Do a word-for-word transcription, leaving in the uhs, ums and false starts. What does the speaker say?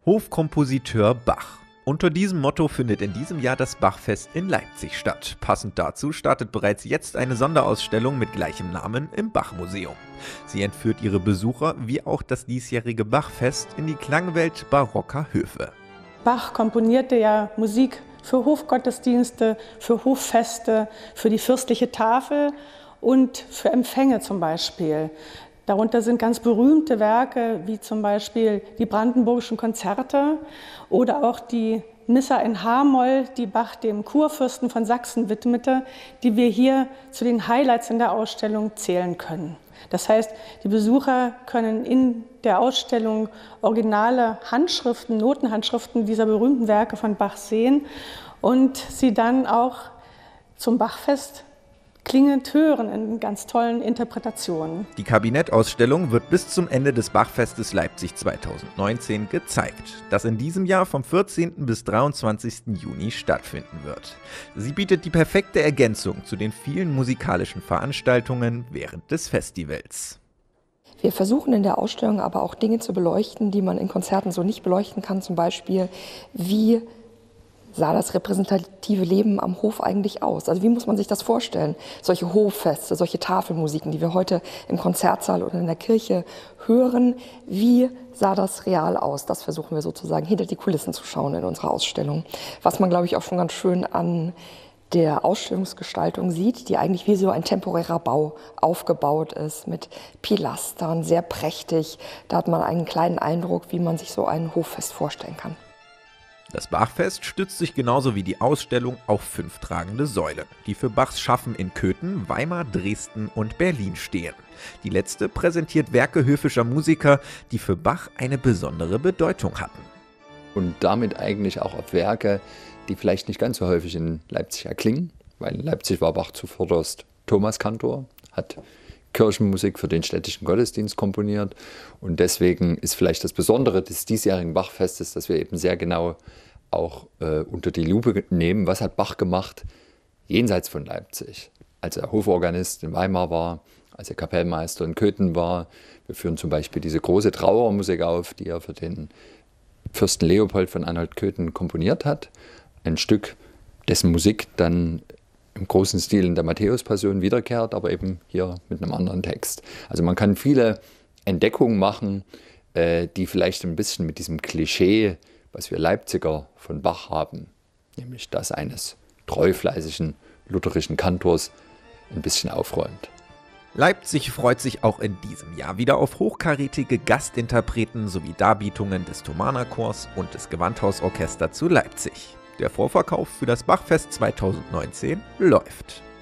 Hofkompositeur Bach. Unter diesem Motto findet in diesem Jahr das Bachfest in Leipzig statt. Passend dazu startet bereits jetzt eine Sonderausstellung mit gleichem Namen im Bachmuseum. Sie entführt ihre Besucher, wie auch das diesjährige Bachfest, in die Klangwelt barocker Höfe. Bach komponierte ja Musik für Hofgottesdienste, für Hoffeste, für die fürstliche Tafel und für Empfänge zum Beispiel. Darunter sind ganz berühmte Werke, wie zum Beispiel die Brandenburgischen Konzerte oder auch die Missa in H-Moll, die Bach dem Kurfürsten von Sachsen widmete, die wir hier zu den Highlights in der Ausstellung zählen können. Das heißt, die Besucher können in der Ausstellung originale Handschriften, Notenhandschriften dieser berühmten Werke von Bach sehen und sie dann auch zum Bachfest klingend hören in ganz tollen Interpretationen. Die Kabinettausstellung wird bis zum Ende des Bachfestes Leipzig zweitausendneunzehn gezeigt, das in diesem Jahr vom vierzehnten bis dreiundzwanzigsten Juni stattfinden wird. Sie bietet die perfekte Ergänzung zu den vielen musikalischen Veranstaltungen während des Festivals. Wir versuchen in der Ausstellung aber auch Dinge zu beleuchten, die man in Konzerten so nicht beleuchten kann, zum Beispiel wie sah das repräsentative Leben am Hof eigentlich aus? Also wie muss man sich das vorstellen? Solche Hoffeste, solche Tafelmusiken, die wir heute im Konzertsaal oder in der Kirche hören, wie sah das real aus? Das versuchen wir sozusagen hinter die Kulissen zu schauen in unserer Ausstellung. Was man, glaube ich, auch schon ganz schön an der Ausstellungsgestaltung sieht, die eigentlich wie so ein temporärer Bau aufgebaut ist, mit Pilastern, sehr prächtig. Da hat man einen kleinen Eindruck, wie man sich so ein Hoffest vorstellen kann. Das Bachfest stützt sich genauso wie die Ausstellung auf fünf tragende Säulen, die für Bachs Schaffen in Köthen, Weimar, Dresden und Berlin stehen. Die letzte präsentiert Werke höfischer Musiker, die für Bach eine besondere Bedeutung hatten. Und damit eigentlich auch auf Werke, die vielleicht nicht ganz so häufig in Leipzig erklingen, weil in Leipzig war Bach zuvorderst Thomaskantor, hat Kirchenmusik für den städtischen Gottesdienst komponiert. Und deswegen ist vielleicht das Besondere des diesjährigen Bachfestes, dass wir eben sehr genau auch äh, unter die Lupe nehmen, was hat Bach gemacht jenseits von Leipzig. Als er Hoforganist in Weimar war, als er Kapellmeister in Köthen war. Wir führen zum Beispiel diese große Trauermusik auf, die er für den Fürsten Leopold von Anhalt-Köthen komponiert hat. Ein Stück, dessen Musik dann im großen Stil in der Matthäus-Passion wiederkehrt, aber eben hier mit einem anderen Text. Also man kann viele Entdeckungen machen, äh, die vielleicht ein bisschen mit diesem Klischee, was wir Leipziger von Bach haben, nämlich das eines treufleißigen lutherischen Kantors, ein bisschen aufräumt. Leipzig freut sich auch in diesem Jahr wieder auf hochkarätige Gastinterpreten sowie Darbietungen des Thomaner Chors und des Gewandhausorchesters zu Leipzig. Der Vorverkauf für das Bachfest zweitausendneunzehn läuft.